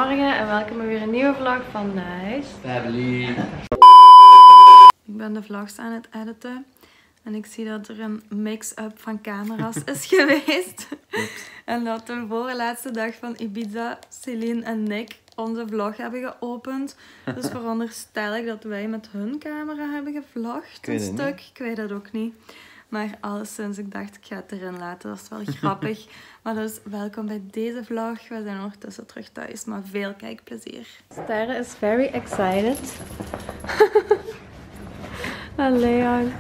Goedemorgen en welkom bij weer een nieuwe vlog van Nice. Family. Ik ben de vlogs aan het editen en ik zie dat er een mix-up van camera's is geweest. En dat de voorlaatste dag van Ibiza, Celine en Nick onze vlog hebben geopend. Dus veronderstel ik dat wij met hun camera hebben gevlogd een stuk. Ik weet het ook niet. Maar alleszins, ik dacht, ik ga het erin laten. Dat is wel grappig. Maar dus, welkom bij deze vlog. We zijn ondertussen terug thuis, maar veel kijkplezier. Sterre is very excited. En Leon.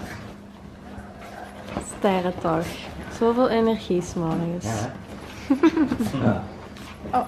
Sterre toch. Zoveel energie 's morgens. Ja. Oh.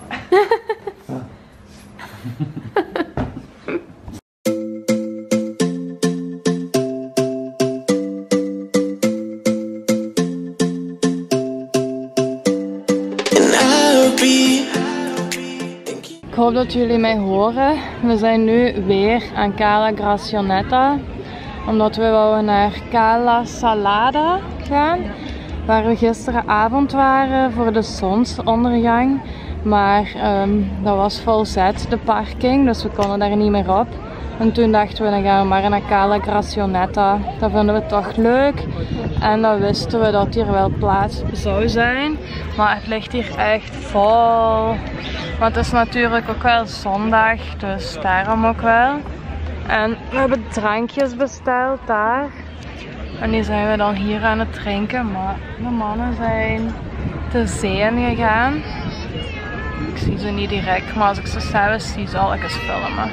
Ik hoop dat jullie mij horen. We zijn nu weer aan Cala Gracionetta. Omdat we wouden naar Cala Salada gaan. Waar we gisteravond waren voor de zonsondergang. Maar dat was vol zet, de parking. Dus we konden daar niet meer op. En toen dachten we, dan gaan we maar naar Cala Gracionetta. Dat vinden we toch leuk. En dan wisten we dat hier wel plaats zou zijn. Maar het ligt hier echt vol. Maar het is natuurlijk ook wel zondag, dus daarom ook wel. En we hebben drankjes besteld daar. En die zijn we dan hier aan het drinken. Maar de mannen zijn de zee ingegaan. Ik zie ze niet direct, maar als ik ze zelfs zie, zal ik eens filmen.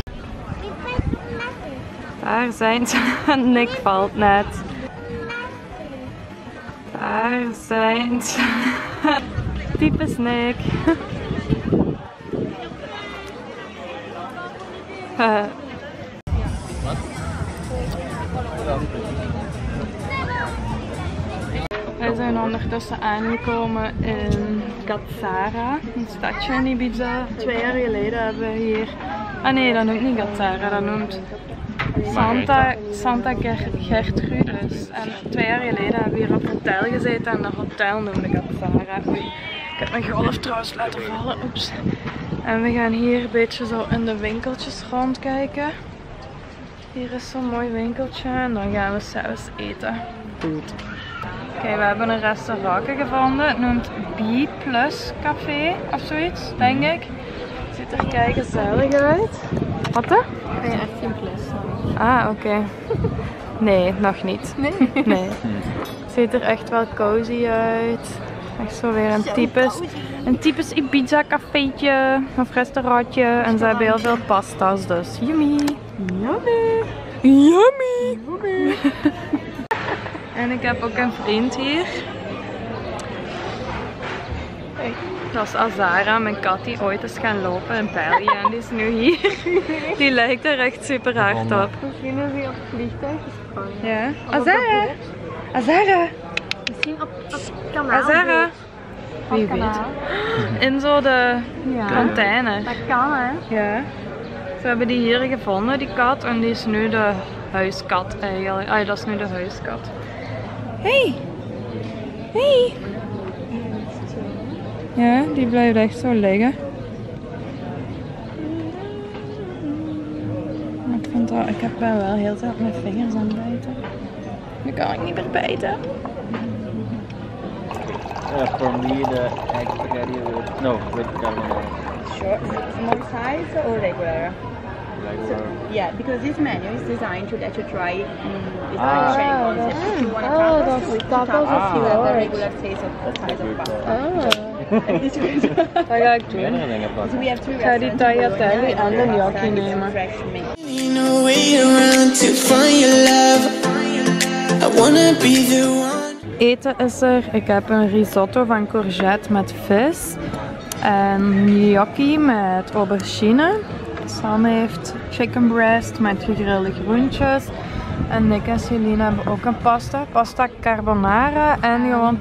Daar zijn ze. Nick valt net. Daar zijn ze. Typisch Nick. Wij zijn ondertussen aangekomen in Gazara, een stadje in Ibiza. 2 jaar geleden hebben we hier... Ah nee, dat noemt niet Gazara, dat noemt Santa Gertrudis. En 2 jaar geleden hebben we hier op het hotel gezeten en dat hotel noemde Gazara. Oei, ik heb mijn golf trouwens laten vallen. Oeps. En we gaan hier een beetje zo in de winkeltjes rondkijken. Hier is zo'n mooi winkeltje en dan gaan we zelfs eten. Goed. Oké, we hebben een restaurantje gevonden. Het noemt B Plus Café of zoiets, denk ik. Het ziet er kei gezellig uit. Wat hè? Ben je echt geen plus? Ah, oké. Nee, nog niet. Nee? Nee. Het ziet er echt wel cozy uit. Echt zo weer een typisch Ibiza cafeetje of restaurantje. En ze hebben heel veel pasta's, dus yummy. Yummy. Yummy. Yummy. En ik heb ook een vriend hier. Dat is Azara, mijn kat die ooit is gaan lopen in België en die is nu hier. Die lijkt er echt super hard op. Misschien is hij op het vliegtuig gesprongen. Ja. Azara! Azara! Misschien op kanaal. Azara! Wie weet. In zo de container. Dat kan hè. Ja. We hebben die hier gevonden, die kat. En die is nu de huiskat eigenlijk. Ah, dat is nu de huiskat. Hey! Hey! Ja, die blijft echt zo liggen. Ik vind dat, ik heb wel heel veel mijn vingers aan bijten. Nu kan ik niet meer bijten. For me, the egg spaghetti with with carbonara. Sure. Small size or regular? Regular. Yeah, because this menu is designed to let you try Italian sharing concept. If you want tacos, you have the regular size of pasta. And this is Dat ga ik doen. so we have 2 Ik ga die tagliatelle en de gnocchi nemen. Eten is er. Ik heb een risotto van courgette met vis. En gnocchi met aubergine. Sam heeft chicken breast met gegrilde groentjes. En Nick en Celine hebben ook een pasta carbonara en gewoon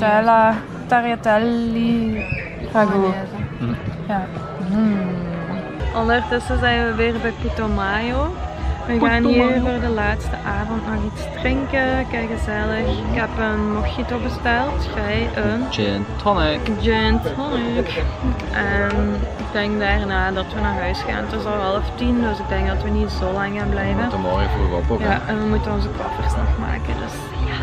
tagliatelle ragu. Ja. Ondertussen zijn we weer bij Putumayo. We gaan hier voor de laatste avond nog iets drinken. Kijk, gezellig. Ik heb een mojito besteld. Jij een Gin tonic. gin tonic. En ik denk daarna dat we naar huis gaan. Het is al 9:30, dus ik denk dat we niet zo lang gaan blijven. Tot morgen vroeg op ook. Ja, en we moeten onze koffers nog maken. Dus ja.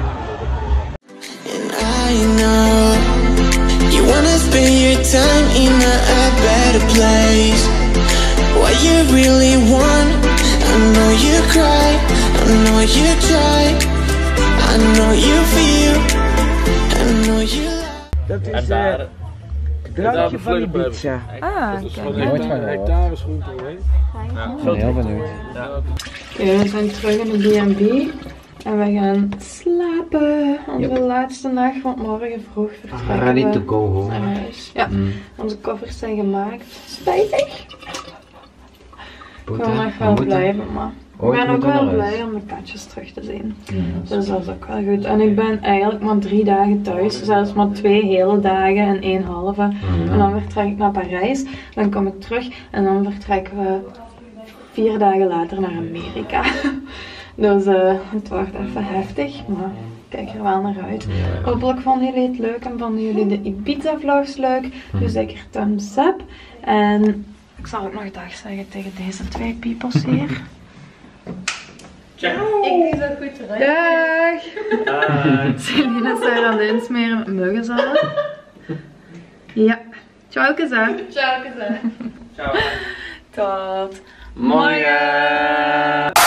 I know you wanna spend your time in a better place. What you really want, I know you cry, I know you try, I know you feel, I know you love. Dat En is daar het drankje van Ibiza. Ah, kijk. Nooit van gehoord. Ja. Heel benieuwd. Oké, we zijn terug in de B&B. En we gaan slapen. Onze laatste nacht, want morgen vroeg vertrekken Ready we to go home. naar huis. Ja, onze koffers zijn gemaakt. Spijtig. Ik wil nog wel blijven, maar ik ben ook wel blij om de katjes terug te zien. Dus dat is ook wel goed. En ik ben eigenlijk maar 3 dagen thuis. Zelfs maar 2 hele dagen en 1 halve. En dan vertrek ik naar Parijs. Dan kom ik terug en dan vertrekken we 4 dagen later naar Amerika. Dus het wordt even heftig, maar ik kijk er wel naar uit. Hopelijk vonden jullie het leuk en vonden jullie de Ibiza vlogs leuk. Doe zeker thumbs up. En ik zal ook nog dag zeggen tegen deze 2 peoples hier. Ciao. Ik doe dat goed terug. Dag! Celine is daar aan het insmeren met muggenzalm. Ja. Ciao, Keza. Ciao, gezegd. Ciao. Tot Morgen.